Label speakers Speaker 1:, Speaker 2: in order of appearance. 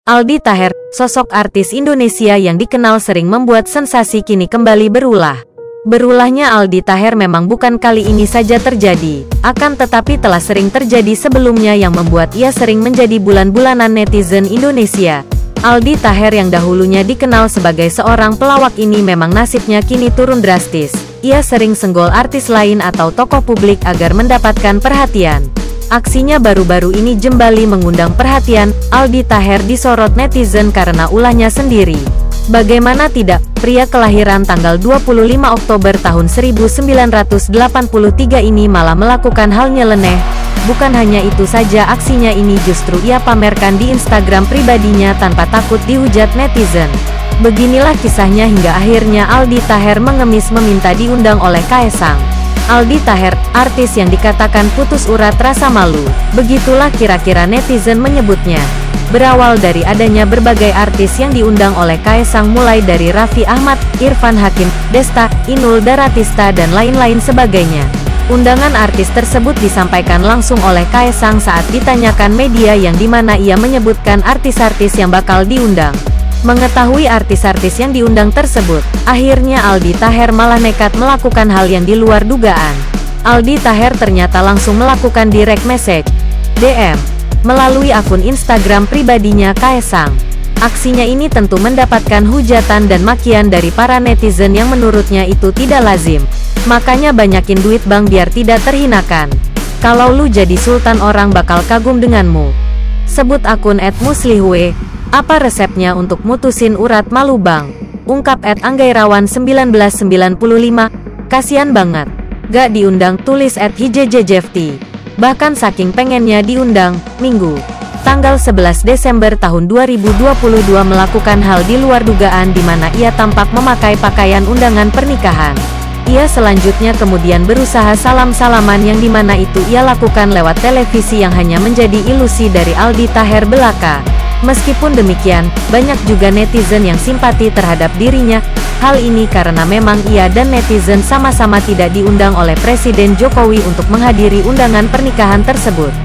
Speaker 1: Aldi Taher, sosok artis Indonesia yang dikenal sering membuat sensasi kini kembali berulah. Berulahnya Aldi Taher memang bukan kali ini saja terjadi, akan tetapi telah sering terjadi sebelumnya yang membuat ia sering menjadi bulan-bulanan netizen Indonesia. Aldi Taher yang dahulunya dikenal sebagai seorang pelawak ini memang nasibnya kini turun drastis. Ia sering senggol artis lain atau tokoh publik agar mendapatkan perhatian. Aksinya baru-baru ini kembali mengundang perhatian. Aldi Taher disorot netizen karena ulahnya sendiri. Bagaimana tidak, pria kelahiran tanggal 25 Oktober tahun 1983 ini malah melakukan hal nyeleneh. Bukan hanya itu saja, aksinya ini justru ia pamerkan di Instagram pribadinya tanpa takut dihujat netizen. Beginilah kisahnya hingga akhirnya Aldi Taher mengemis meminta diundang oleh Kaesang. Aldi Taher, artis yang dikatakan putus urat rasa malu, begitulah kira-kira netizen menyebutnya. Berawal dari adanya berbagai artis yang diundang oleh Kaesang mulai dari Raffi Ahmad, Irfan Hakim, Desta, Inul Daratista dan lain-lain sebagainya. Undangan artis tersebut disampaikan langsung oleh Kaesang saat ditanyakan media yang dimana ia menyebutkan artis-artis yang bakal diundang. Mengetahui artis-artis yang diundang tersebut, akhirnya Aldi Taher malah nekat melakukan hal yang di luar dugaan. Aldi Taher ternyata langsung melakukan direct message, DM, melalui akun Instagram pribadinya Kaesang. Aksinya ini tentu mendapatkan hujatan dan makian dari para netizen yang menurutnya itu tidak lazim. Makanya banyakin duit bang biar tidak terhinakan. Kalau lu jadi sultan orang bakal kagum denganmu. Sebut akun @muslihw. Apa resepnya untuk mutusin urat malu bang? Ungkap @anggairawan1995. Kasian banget. Gak diundang, tulis @hijjjefti. Bahkan saking pengennya diundang, Minggu, tanggal 11 Desember tahun 2022 melakukan hal di luar dugaan di mana ia tampak memakai pakaian undangan pernikahan. Ia selanjutnya kemudian berusaha salam-salaman yang dimana itu ia lakukan lewat televisi yang hanya menjadi ilusi dari Aldi Taher belaka. Meskipun demikian, banyak juga netizen yang simpati terhadap dirinya. Hal ini karena memang ia dan netizen sama-sama tidak diundang oleh Presiden Jokowi untuk menghadiri undangan pernikahan tersebut.